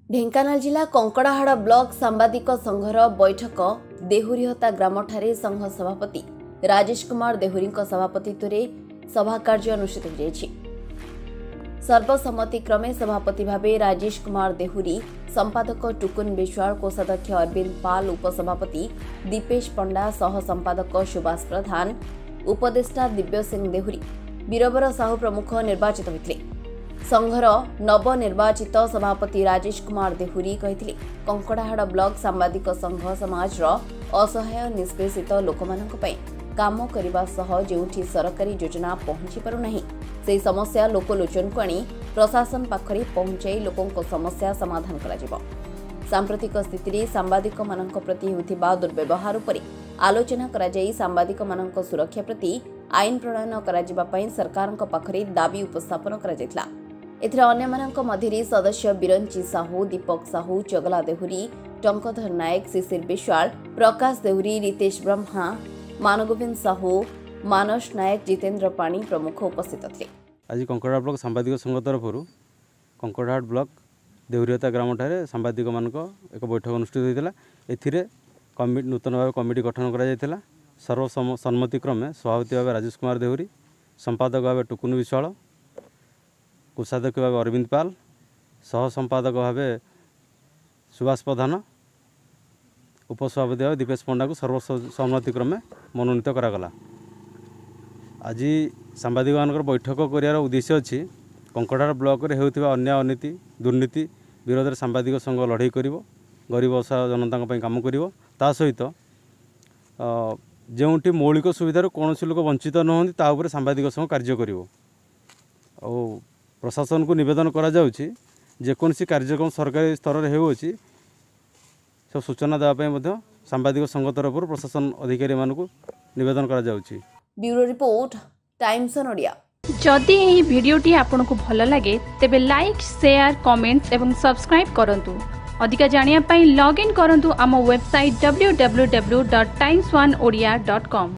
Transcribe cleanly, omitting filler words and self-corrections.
ढेंकानाल जिला कंकड़ाहाड़ ब्लॉक सांबादिक संघर बैठक देहुरीहता ग्रामठारे संघ सभापति राजेश कुमार देहुरी सभापतित्व सभा कार्य अनुष्ठित हो सर्वसम्मतिक्रमे सभापति भावे राजेश कुमार देहुरी, संपादक टुकुन विश्वाल, कोषाध्यक्ष अरविंद पाल, उपसभापति दीपेश पंडा, सह संपादक सुभाष प्रधान, उपदेष्टा दिव्य सिंह देहुरी, बीरबर साहू प्रमुख निर्वाचित होते। संघर नवनिर्वाचित सभापति राजेश कुमार देहुरी कहिथिले कंकड़ाहाड़ ब्लॉक सांबादिक संघ समाजर असहाय निष्पेषित लोकमानक पई काम करबा सह जेउठी सरकारी योजना पहुंची पारु नाही से समस्या लोकलोचन को आनी प्रशासन पाखरे पहुंचाई लोकों समस्या समाधान करा जिवो। सांप्रतिक स्थिति रे सांबादिक मानक प्रति होथिबा दुर्व्यवहार उपरे आलोचना करा जाई सांबादिक मानक सुरक्षा प्रति आईन प्रणयन करा जिबा पई सरकारक पाखरे दाबी उपस्थापन करा जायतला। एथिरे अन्यमानक मध्यरे सदस्य बिरंची साहू, दीपक साहू, चगला देहुरी, टंकधर नायक, शिशिर विश्वाल, प्रकाश देहुरी, रितेश ब्रह्मा, मानगोविंद साहू, मानस नायक, जितेंद्र पाणी प्रमुख उपस्थित थे। आज कंकड़ाहाड़ ब्लॉक सांबादिक संघ तरफ कंकड़ाहाड़ ब्लॉक देहुरीहता ग्राम ठारे सांबादिक मानक एक बैठक अनुष्ठित होता। एथिरे नूतन भाव कमिटी गठन करा सर्वसम्मतिक्रमे सभापति भाव राजेश कुमार देहुरी, संपादक भाव टुकुन विश्वाल, कोषाध्यक्ष भाव अरविंद पाल, सह संपादक भाव सुभाष प्रधान, उपसभापति भाव दीपेश पंडा को सर्वसम्मतिक्रमे मनोनीत करागला। आज सांबादिक मानकर बैठक करार उद्देश्य अच्छी कंकड़ाहाड़ ब्लॉक रे होउथिबा अन्याय अनीति दुर्नीति विरोध में सांबादिक संघ लड़ाई करिवो, गरीब असहाय जनता काम करिवो। ता सहित जोटी मौलिक सुविधार कौन लोक वंचित नहंती ता उपरे सांबादिक संघ कार्य करिवो। और प्रशासन को निवेदन करा जाउछि जेकोसी कार्यक्रम सरकारी स्तर में होउछि सब सूचना देवाई सांबादिक संघ तरफ प्रशासन अधिकारी मानक निवेदन करा जाउछि। Bureau report, times on Odia. जदि एही भिडियोटी आपनकु भल लागे तेबे लाइक, शेयर, कमेंट्स एवं सब्सक्राइब करंतु। अधिका जानिया पई लॉग इन करंतु आम वेबसाइट www.times1odia.com।